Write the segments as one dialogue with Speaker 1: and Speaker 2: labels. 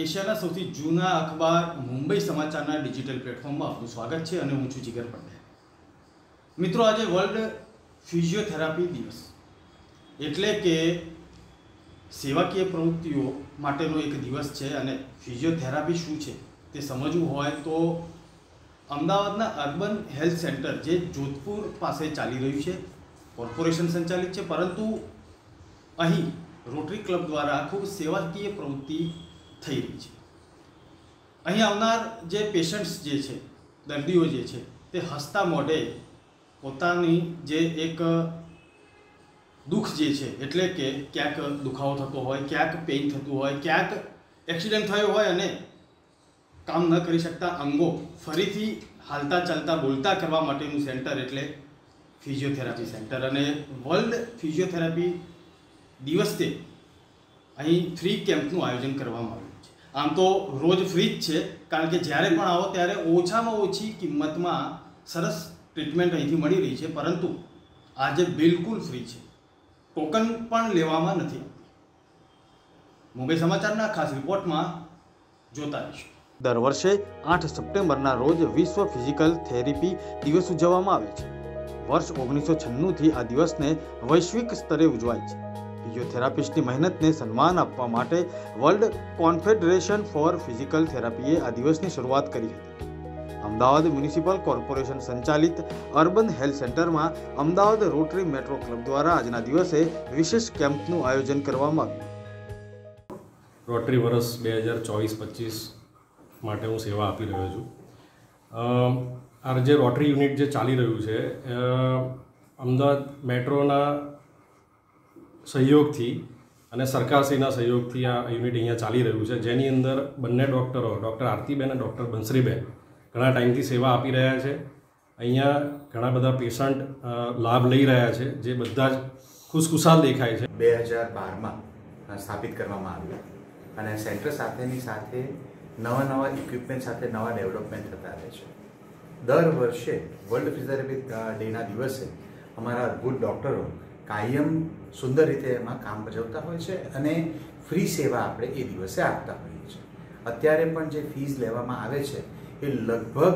Speaker 1: एशियाना सौथी जूना अखबार Mumbai समाचारना digital platform में आपનું સ્વાગત છે અને હું છું જીગર પટેલ। મિત્રો, આજે વર્લ્ડ ફિઝિયોથેરાપી દિવસ એટલે કે સેવાકીય પ્રવૃત્તિઓ માટેનો એક દિવસ છે અને ફિઝિયોથેરાપી શું છે તે સમજવું હોય તો અમદાવાદના અર્બન હેલ્થ સેન્ટર જે જોધપુર પાસે ચાલી રહ્યું છે, કોર્પોરેશન સંચાલિત છે, પરંતુ અહીં રોટરી ક્લબ દ્વારા ખૂબ સેવાકીય પ્રવૃત્તિ થઈ રહી છે। અહીં આવનાર જે પેશન્ટ્સ જે છે, દર્દીઓ જે છે, તે હસતા મોઢે પોતાની જે એક દુઃખ જે છે, એટલે કે ક્યાંક દુખાવો થતો હોય, ક્યાંક પેઇન થતું હોય, ક્યાંક એક્સિડન્ટ થયો હોય અને કામ ન કરી શકતા અંગો ફરીથી હાલતા ચાલતા બોલતા કરવા માટેનું સેન્ટર એટલે ફિઝિયોથેરાપી સેન્ટર। અને વર્લ્ડ ફિઝિયોથેરાપી દિવસે અહીં ફ્રી કેમ્પનું આયોજન કરવામાં આવ્યું છે। આમ તો રોજ ફ્રી જ છે, કારણ કે જ્યારે પણ આવો ત્યારે ઓછામાં ઓછી કિંમતમાં સરસ ટ્રીટમેન્ટ અહીંથી મળી રહી છે, પરંતુ આજે બિલકુલ ફ્રી છે, ટોકન પણ લેવામાં નથી આવતી। મુંબઈ સમાચારના ખાસ રિપોર્ટમાં જોતા રહીશું। દર વર્ષે 8 સપ્ટેમ્બરના રોજ વિશ્વ ફિઝિકલ થેરેપી દિવસ ઉજવવામાં આવે છે। વર્ષ 1996થી આ દિવસને વૈશ્વિક સ્તરે ઉજવાય છે। ફિઝિયોથેરાપિસ્ટની મહેનતને સન્માન આપવા માટે વર્લ્ડ કોન્ફેડરેશન ફોર ફિઝિકલ થેરાપીએ આ દિવસની શરૂઆત કરી હતી। અમદાવાદ મ્યુનિસિપલ કોર્પોરેશન સંચાલિત અર્બન હેલ્થ સેન્ટરમાં અમદાવાદ રોટરી મેટ્રો ક્લબ દ્વારા આજના દિવસે વિશેષ કેમ્પનું આયોજન કરવામાં આવ્યું।
Speaker 2: રોટરી વર્ષ 2024-25 માટે હું સેવા આપી રહ્યો છું। આ જે રોટરી યુનિટ જે ચાલી રહ્યું છે, અમદાવાદ મેટ્રોના સહયોગથી અને સરકારશ્રીના સહયોગથી આ યુનિટ અહીંયા ચાલી રહ્યું છે, જેની અંદર બંને ડૉક્ટરો, ડૉક્ટર આરતીબેન અને ડૉક્ટર બંસરીબેન ઘણા ટાઈમથી સેવા આપી રહ્યા છે। અહીંયા ઘણા બધા પેશન્ટ લાભ લઈ રહ્યા છે, જે બધા જ ખુશખુશાલ દેખાય છે।
Speaker 3: 2012માં સ્થાપિત કરવામાં આવ્યું અને સેન્ટર સાથેની સાથે નવા ઇક્વિપમેન્ટ સાથે નવા ડેવલપમેન્ટ થતા રહે છે। દર વર્ષે વર્લ્ડ ફિઝિયોથેરાપી ડેના દિવસે અમારા અદ્ભુત ડૉક્ટરો કાયમ સુંદર રીતે એમાં કામ ભજવતા હોય છે અને ફ્રી સેવા આપણે એ દિવસે આપતા હોઈએ છીએ। અત્યારે પણ જે ફીસ લેવામાં આવે છે એ લગભગ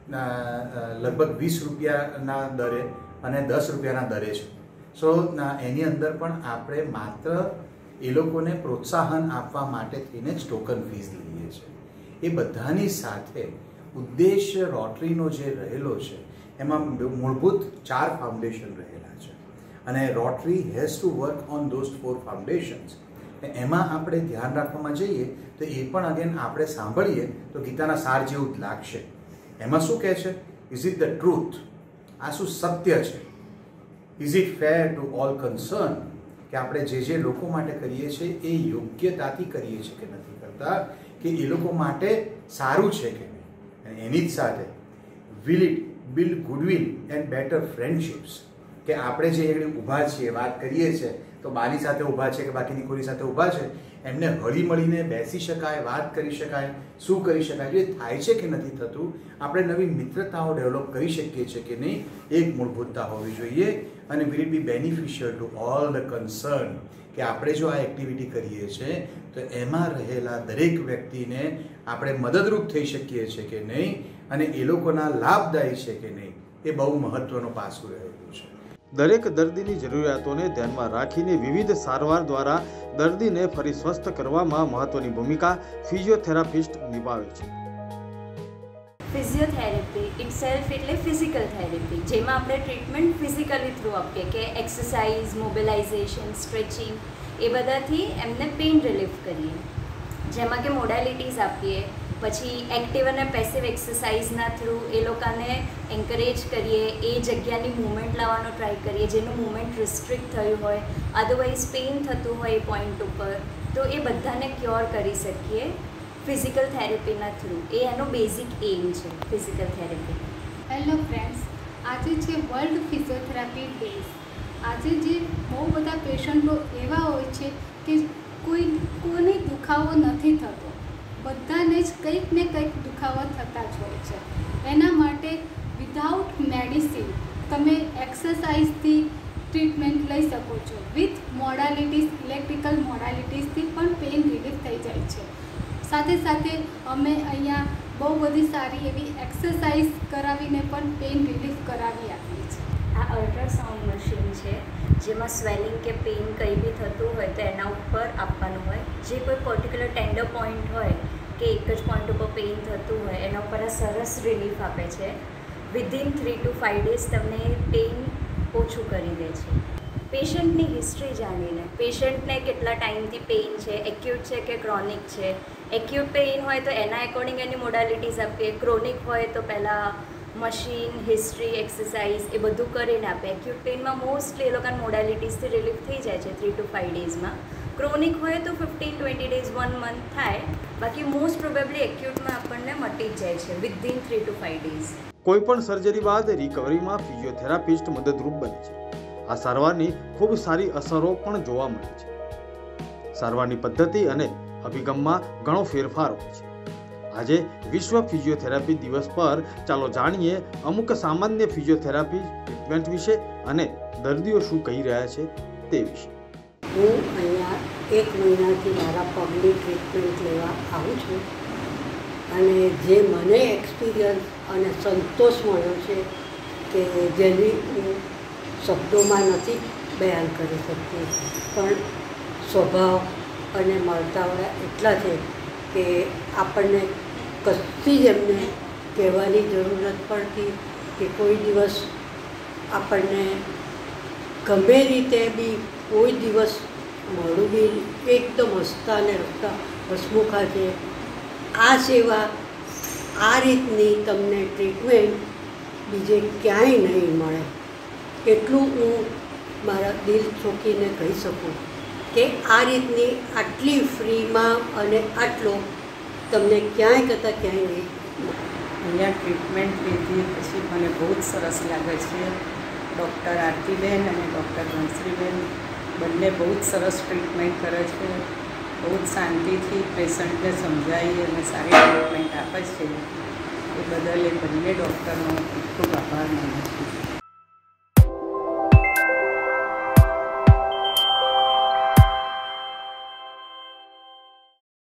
Speaker 3: 20 રૂપિયાના દરે અને 10 રૂપિયાના દરે છે। સો એની અંદર પણ આપણે માત્ર એ લોકોને પ્રોત્સાહન આપવા માટે થઈને જ ટોકન ફીસ લઈએ છીએ। એ બધાની સાથે ઉદ્દેશ્ય રોટરીનો જે રહેલો છે એમાં મૂળભૂત 4 ફાઉન્ડેશન રહેલા છે અને Rotary has to work on those 4 foundations. એમાં આપણે ધ્યાન રાખવામાં જઈએ તો એ પણ અગેન આપણે સાંભળીએ તો ગીતાના સાર જેવું જ લાગશે। એમાં શું કહે છે? Is it the truth? આ શું સત્ય છે? Is it fair to all concern? કે આપણે જે લોકો માટે કરીએ છીએ એ યોગ્યતાથી કરીએ છીએ કે નથી કરતા, કે એ લોકો માટે સારું છે કે નહીં। અને એની જ સાથે will it build goodwill and better friendships? કે આપણે જે ઊભા છીએ, વાત કરીએ છીએ તો બાની સાથે ઊભા છે કે બાકીની કોઈ સાથે ઊભા છે, એમને હળી મળીને બેસી શકાય, વાત કરી શકાય, શું કરી શકાય, જે થાય છે કે નથી થતું, આપણે નવી મિત્રતાઓ ડેવલપ કરી શકીએ છીએ કે નહીં, એક મૂળભૂતતા હોવી જોઈએ। અને will it be beneficial to all the concern? કે આપણે જો આ એક્ટિવિટી કરીએ છીએ તો એમાં રહેલા દરેક વ્યક્તિને આપણે મદદરૂપ થઈ શકીએ છીએ કે નહીં અને એ લોકોના લાભદાયી છે કે નહીં, એ બહુ મહત્વનો પાસું રહેલું છે।
Speaker 1: દરેક દર્દીની જરૂરિયાતોને ધ્યાનમાં રાખીને વિવિધ સારવાર દ્વારા દર્દીને ફરી સ્વસ્થ કરવામાં મહત્વની ભૂમિકા ફિઝિયોથેરાપિસ્ટ નિભાવે છે।
Speaker 4: ફિઝિયોથેરાપી ઇટસેલ્ફ એટલે ફિઝિકલ થેરેપી, જેમાં આપણે ટ્રીટમેન્ટ ફિઝિકલી થ્રુ આપીએ, કે એક્સરસાઇઝ, મોબિલાઇઝેશન, સ્ટ્રેચિંગ, એ બધાથી એમને પેઇન રિલીફ કરીએ, જેમાં કે મોડાલિટીઝ આપીએ, પછી એક્ટિવ અને પેસિવ એક્સરસાઇઝના થ્રુ એ લોકોને એન્કરેજ કરીએ, એ જગ્યાની મૂવમેન્ટ લાવવાનો ટ્રાય કરીએ જેનું મૂવમેન્ટ રિસ્ટ્રિક્ટ થયું હોય, અદરવાઇઝ પેઇન થતું હોય એ પોઈન્ટ ઉપર, તો એ બધાને ક્યોર કરી શકીએ ફિઝિકલ થેરેપીના થ્રુ। એ એનો બેઝિક એમ છે ફિઝિકલ થેરેપી।
Speaker 5: હેલો ફ્રેન્ડ્સ, આજે છે વર્લ્ડ ફિઝિયોથેરાપી ડે। આજે જે બહુ બધા પેશન્ટો એવા હોય છે કે કોઈને દુખાવો નથી થતો, બધાને જ કંઈક ને કંઈક દુખાવા થતા જ હોય છે। એના માટે વિધાઉટ મેડિસિન તમે એક્સરસાઇઝથી ટ્રીટમેન્ટ લઈ શકો છો। વિથ મોડાલિટીઝ, ઇલેક્ટ્રિકલ મોડાલિટીઝથી પણ પેઇન રિલીફ થઈ જાય છે। સાથે સાથે અમે અહીંયા બહુ બધી સારી એવી એક્સરસાઇઝ કરાવીને પણ પેઇન રિલીફ કરાવી આપીએ છીએ.
Speaker 4: આ અલ્ટ્રાસાઉન્ડ મશીન છે જેમાં સ્વેલિંગ કે પેઇન કંઈ બી થતું હોય તો એના ઉપર આપવાનું હોય. જે કોઈ પર્ટિક્યુલર ટેન્ડર પોઈન્ટ હોય કે એક જ પોઈન્ટ ઉપર પેઇન થતું હોય એના ઉપર આ સરસ રિલીફ આપે છે. વિધિન 3 to 5 days તમને પેઇન ઓછું કરી દે છે. પેશન્ટની હિસ્ટ્રી જાણીને પેશન્ટને કેટલા ટાઈમથી પેઇન છે, એક્યુટ છે કે ક્રોનિક છે. એક્યુટ પેઇન હોય તો એના એકોર્ડિંગ એની મોડાલિટીઝ આપીએ. ક્રોનિક હોય તો પહેલાં મશીન, હિસ્ટ્રી, એક્સરસાઇઝ એ બધું કરીને આપે. એક્યુટ પેઇનમાં મોસ્ટલી એ લોકોના મોડાલિટીઝથી રિલીફ થઈ જાય છે 3 to 5 daysમાં. ક્રોનિક હોય તો 15-20 days 1 month થાય. બાકી મોસ્ટ પ્રોબેબલી એક્યુટમાં આપણને મટી જ જાય છે વિધિન 3 to 5 days.
Speaker 1: કોઈપણ સર્જરી બાદ રિકવરીમાં ફિઝિયોથેરાપિસ્ટ મદદરૂપ બને છે. આ સારવારની ખૂબ સારી અસરો પણ જોવા મળે છે. સારવારની પદ્ધતિ અને અભિગમમાં ઘણો ફેરફાર હોય છે. આજે વિશ્વ ફિઝિયોથેરાપી દિવસ પર ચાલો જાણીએ અમુક સામાન્ય ફિઝિયોથેરાપી ટ્રીટમેન્ટ વિશે અને દર્દીઓ શું કહી રહ્યા છે તે વિશે.
Speaker 6: હું અહીંયા 1 મહિનાથી મારા પગની ટ્રીટમેન્ટ લેવા આવું છું અને જે મને એક્સપિરિયન્સ અને સંતોષ મળ્યો છે કે જેની હું શબ્દોમાં નથી બયાન કરી શકતી, પણ સ્વભાવ અને મળતાવડા એટલા છે કે આપણને કશી જ એમને કહેવાની જરૂર નથી પડતી કે કોઈ દિવસ આપણને ગમે રીતે બી કોઈ દિવસ મોડું બી એકદમ હસતા અને રસ્તા હસમુખા છે. આ સેવા, આ રીતની તમને ટ્રીટમેન્ટ બીજે ક્યાંય નહીં મળે. એટલું હું મારા દિલ ચોકીને કહી શકું કે આ રીતની આટલી ફ્રીમાં અને આટલો તમને ક્યાંય કરતાં ક્યાંય નહીં.
Speaker 7: અહીંયા ટ્રીટમેન્ટ લીધી પછી મને બહુ જ સરસ લાગે છે. ડૉક્ટર આરતીબેન અને ડૉક્ટર બંસરીબેન બંને બહુ જ સરસ ટ્રીટમેન્ટ કરે છે. બહુ જ શાંતિથી પેશન્ટને સમજાવી અને સારી ટ્રીટમેન્ટ આપે છે. એ બદલ એ બંને ડૉક્ટરનો ખૂબ ખૂબ આભાર માનું છું.